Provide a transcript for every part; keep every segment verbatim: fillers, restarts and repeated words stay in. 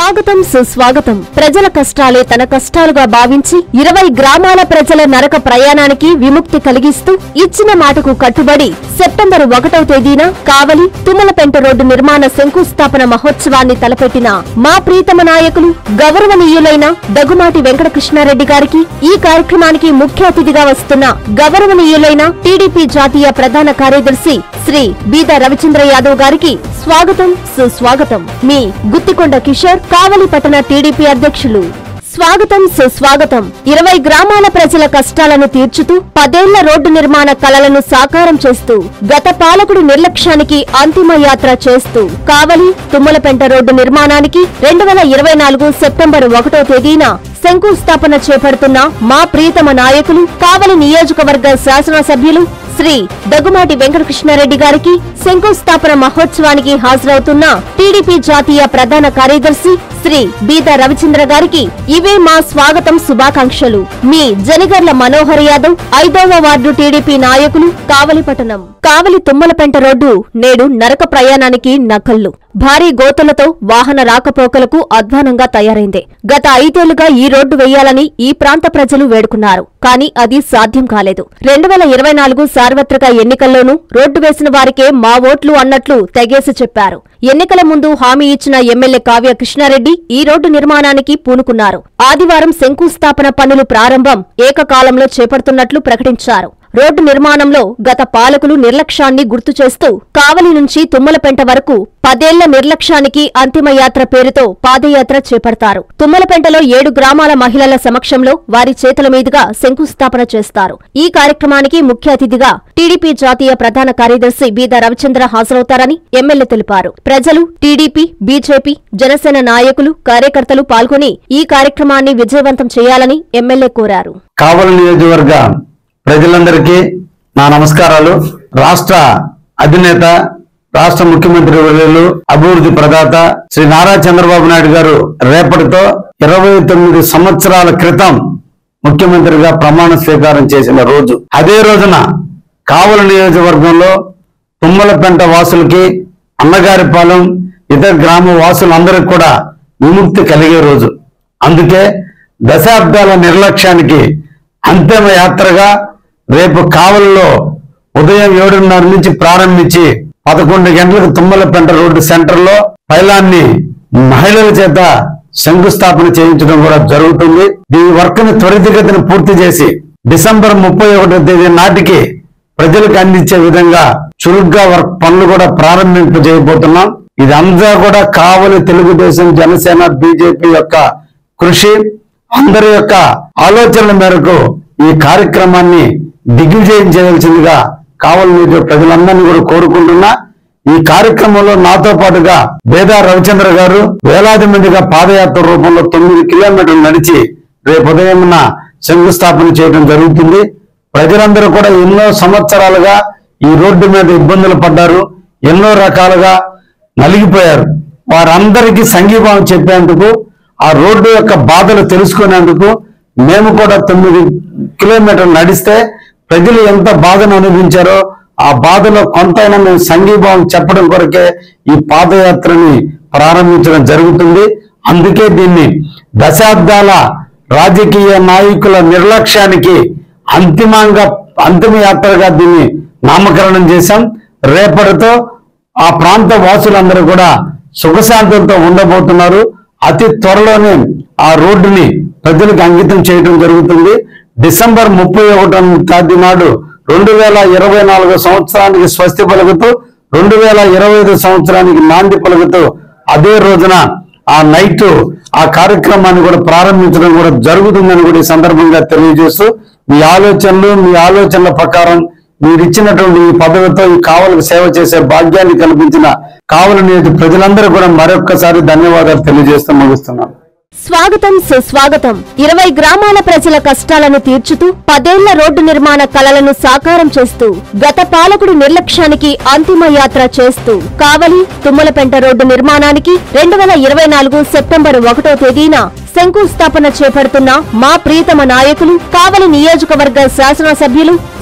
స్వాగతం సుస్వాగతం. ప్రజల కష్టాలే తన కష్టాలుగా భావించి ఇరవై గ్రామాల ప్రజల నరక ప్రయాణానికి విముక్తి కలిగిస్తూ ఇచ్చిన మాటకు కట్టుబడి సెప్టెంబర్ ఒకటవ తేదీన కావలి తుమ్మలపెంట రోడ్డు నిర్మాణ శంకుస్థాపన మహోత్సవాన్ని తలపెట్టిన మా ప్రీతమ నాయకులు గౌరవనీయులైన దగుమాటి వెంకటకృష్ణారెడ్డి గారికి, ఈ కార్యక్రమానికి ముఖ్య అతిథిగా వస్తున్న గౌరవనీయులైన టీడీపీ జాతీయ ప్రధాన కార్యదర్శి శ్రీ బీద రవిచంద్ర యాదవ్ గారికి స్వాగతం సుస్వాగతం. మీ గుత్తికొండ కిషోర్, కావలి పట్టణ టీడీపీ అధ్యక్షులు. స్వాగతం సుస్వాగతం. ఇరవై గ్రామాల ప్రజల కష్టాలను తీర్చుతూ పదేళ్ల రోడ్డు నిర్మాణ కలలను సాకారం చేస్తూ గత పాలకుడి నిర్లక్ష్యానికి అంతిమ యాత్ర చేస్తూ కావలి తుమ్మలపెంట రోడ్డు నిర్మాణానికి రెండు వేల ఇరవై నాలుగు సెప్టెంబర్ ఒకటో తేదీన శంకుస్థాపన చేపడుతున్న మా ప్రీతమ నాయకులు కావలి నియోజకవర్గ శాసనసభ్యులు శ్రీ దగుమాటి వెంకటకృష్ణారెడ్డి గారికి, శంకుస్థాపన మహోత్సవానికి హాజరవుతున్న టీడీపీ జాతీయ ప్రధాన కార్యదర్శి శ్రీ బీద రవిచంద్ర గారికి ఇవే మా స్వాగతం శుభాకాంక్షలు. మీ జనిగర్ల మనోహర్ యాదవ్, ఐదవ వార్డు టీడీపీ నాయకులు, కావలి పట్టణం. కావలి తుమ్మలపెంట రోడ్డు నేడు నరక ప్రయాణానికి నకల్లు. భారీ గోతులతో వాహన రాకపోకలకు అధ్వానంగా తయారైంది. గత ఐదేళ్లుగా ఈ రోడ్డు వేయాలని ఈ ప్రాంత ప్రజలు వేడుకున్నారు. కానీ అది సాధ్యం కాలేదు. రెండు వేల ఇరవై నాలుగు సార్వత్రిక ఎన్నికల్లోనూ రోడ్డు వేసిన వారికే మా ఓట్లు అన్నట్లు తెగేసి చెప్పారు. ఎన్నికల ముందు హామీ ఇచ్చిన ఎమ్మెల్యే కావ్య కృష్ణారెడ్డి ఈ రోడ్డు నిర్మాణానికి పూనుకున్నారు. ఆదివారం శంకుస్థాపన పనులు ప్రారంభం ఏకకాలంలో చేపడుతున్నట్లు ప్రకటించారు. రోడ్డు నిర్మాణంలో గత పాలకులు నిర్లక్ష్యాన్ని గుర్తు చేస్తూ కావలి నుంచి తుమ్మలపెంట వరకు పదేళ్ల నిర్లక్ష్యానికి అంతిమ యాత్ర పేరుతో పాదయాత్ర చేపడతారు. తుమ్మలపెంటలో ఏడు గ్రామాల మహిళల సమక్షంలో వారి చేతుల మీదుగా శంకుస్థాపన చేస్తారు. ఈ కార్యక్రమానికి ముఖ్య అతిథిగా టీడీపీ జాతీయ ప్రధాన కార్యదర్శి బీద రవిచంద్ర హాజరవుతారని ఎమ్మెల్యే తెలిపారు. ప్రజలు, టీడీపీ, బీజేపీ, జనసేన నాయకులు, కార్యకర్తలు పాల్గొని ఈ కార్యక్రమాన్ని విజయవంతం చేయాలని ఎమ్మెల్యే కోరారు. కావలి నియోజకవర్గ ప్రజలందరికీ నా నమస్కారాలు. రాష్ట్ర అధినేత, రాష్ట్ర ముఖ్యమంత్రి వర్యులు, అభివృద్ధి ప్రదాత శ్రీ నారా చంద్రబాబు నాయుడు గారు రేపటితో ఇరవై తొమ్మిది సంవత్సరాల క్రితం ముఖ్యమంత్రిగా ప్రమాణ స్వీకారం చేసిన రోజు. అదే రోజున కావలి నియోజకవర్గంలో తుమ్మలపెంట వాసులకి, అన్నగారిపాలెం, ఇతర గ్రామ వాసులందరికీ కూడా విముక్తి కలిగే రోజు. అందుకే దశాబ్దాల నిర్లక్ష్యానికి అంతిమ యాత్రగా రేపు కావలిలో ఉదయం ఏడున్నర నుంచి ప్రారంభించి పదకొండు గంటలకు తుమ్మలపెంట రోడ్డు సెంటర్ లో పైలాన్ని మహిళల చేత శంకుస్థాపన చేయించడం కూడా జరుగుతుంది. ఈ వర్క్ ని త్వరితగతిన పూర్తి చేసి డిసెంబర్ ముప్పై ఒకటో తేదీ నాటికి ప్రజలకు అందించే విధంగా చురుగ్గా వర్క్ పనులు కూడా ప్రారంభింప చేయబోతున్నాం. ఇదంతా కూడా కావలి తెలుగుదేశం, జనసేన, బీజేపీ యొక్క కృషి, అందరి యొక్క ఆలోచనల మేరకు ఈ కార్యక్రమాన్ని దిగ్విజయం చేయవలసిందిగా కావలి నియోజక ప్రజలందరినీ కూడా కోరుకుంటున్నా. ఈ కార్యక్రమంలో నాతో పాటుగా బేదా రవిచంద్ర గారు వేలాది మందిగా పాదయాత్ర రూపంలో తొమ్మిది కిలోమీటర్లు నడిచి రేపు ఉదయమున శంకుస్థాపన చేయడం జరుగుతుంది. ప్రజలందరూ కూడా ఎన్నో సంవత్సరాలుగా ఈ రోడ్డు మీద ఇబ్బందులు పడ్డారు, ఎన్నో రకాలుగా నలిగిపోయారు. వారందరికీ సంఘీభావం చెప్పేందుకు, ఆ రోడ్డు యొక్క బాధలు తెలుసుకునేందుకు మేము కూడా తొమ్మిది కిలోమీటర్లు నడిస్తే ప్రజలు ఎంత బాధను అనుభవించారో ఆ బాధలో కొంతైనా మేము సంఘీభావం చెప్పడం కొరకే ఈ పాదయాత్రని ప్రారంభించడం జరుగుతుంది. అందుకే దీన్ని దశాబ్దాల రాజకీయ నాయకుల నిర్లక్ష్యానికి అంతిమంగా అంతిమ యాత్రగా దీన్ని నామకరణం చేశాం. రేపటితో ఆ ప్రాంత వాసులందరూ కూడా సుఖశాంతులతో ఉండబోతున్నారు. అతి త్వరలోనే ఆ రోడ్డుని ప్రజలకు అంకితం చేయడం జరుగుతుంది. డిసెంబర్ ముప్పై ఒకటో తేదీ నాడు రెండు వేల ఇరవై నాలుగో సంవత్సరానికి స్వస్తి పలుకుతూ రెండు వేల ఇరవై ఐదు సంవత్సరానికి నాంది పలుకుతూ అదే రోజున ఆ నైట్ ఆ కార్యక్రమాన్ని కూడా ప్రారంభించడం కూడా జరుగుతుందని కూడా ఈ సందర్భంగా తెలియజేస్తూ, మీ ఆలోచనలు మీ ఆలోచనల ప్రకారం మీరు ఇచ్చినటువంటి ఈ పదవితో ఈ కావలికి సేవ చేసే భాగ్యాన్ని కల్పించిన కావలి నియోజక ప్రజలందరూ కూడా మరొక్కసారి ధన్యవాదాలు తెలియజేస్తూ ముగిస్తున్నాను. స్వాగతం సుస్వాగతం. ఇరవై గ్రామాల ప్రజల కష్టాలను తీర్చుతూ పదేళ్ల రోడ్డు నిర్మాణ కలలను సాకారం చేస్తూ గత పాలకుడి నిర్లక్ష్యానికి అంతిమ యాత్ర చేస్తూ కావలి తుమ్మలపెంట రోడ్డు నిర్మాణానికి రెండు వేల ఇరవై నాలుగు సెప్టెంబర్ ఒకటో తేదీన శంకుస్థాపన చేపడుతున్న మా ప్రీతమ నాయకులు కావలి నియోజకవర్గ శాసనసభ్యులు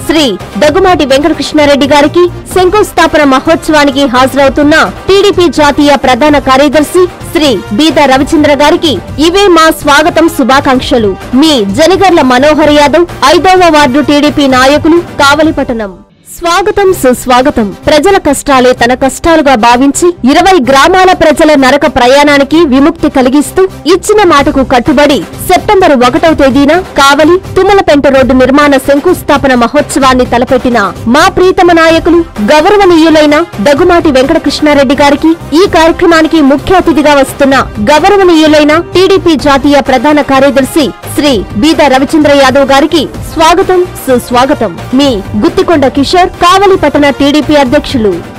శ్రీ దగ్గుమాటి వెంకటకృష్ణారెడ్డి గారికి శంకుస్థాపన మహోత్సవానికి హాజరవుతున్న టీడీపీ జాతీయ ప్రధాన కార్యదర్శి శ్రీ బీద రవిచంద్ర గారికి ఇవే మా స్వాగతం శుభాకాంక్షలు. మీ జనగర్ల మనోహర్ యాదవ్, ఐదవ వార్డు టీడీపీ నాయకులు, కావలిపట్టణం. స్వాగతం సుస్వాగతం. ప్రజల కష్టాలే తన కష్టాలుగా భావించి ఇరవై గ్రామాల ప్రజల నరక ప్రయాణానికి విముక్తి కలిగిస్తూ ఇచ్చిన మాటకు కట్టుబడి సెప్టెంబర్ ఒకటవ తేదీన కావలి తుమ్మలపెంట రోడ్డు నిర్మాణ శంకుస్థాపన మహోత్సవాన్ని తలపెట్టిన మా ప్రీతమ నాయకులు గౌరవనీయులైన దగ్గుమాటి వెంకటకృష్ణారెడ్డి గారికి, ఈ కార్యక్రమానికి ముఖ్య అతిథిగా వస్తున్న గౌరవనీయులైన టీడీపీ జాతీయ ప్రధాన కార్యదర్శి శ్రీ బీద రవిచంద్ర యాదవ్ గారికి స్వాగతం సుస్వాగతం. మీ గుత్తికొండ కిషోర్, కావలి పట్టణ టీడీపీ అధ్యక్షులు.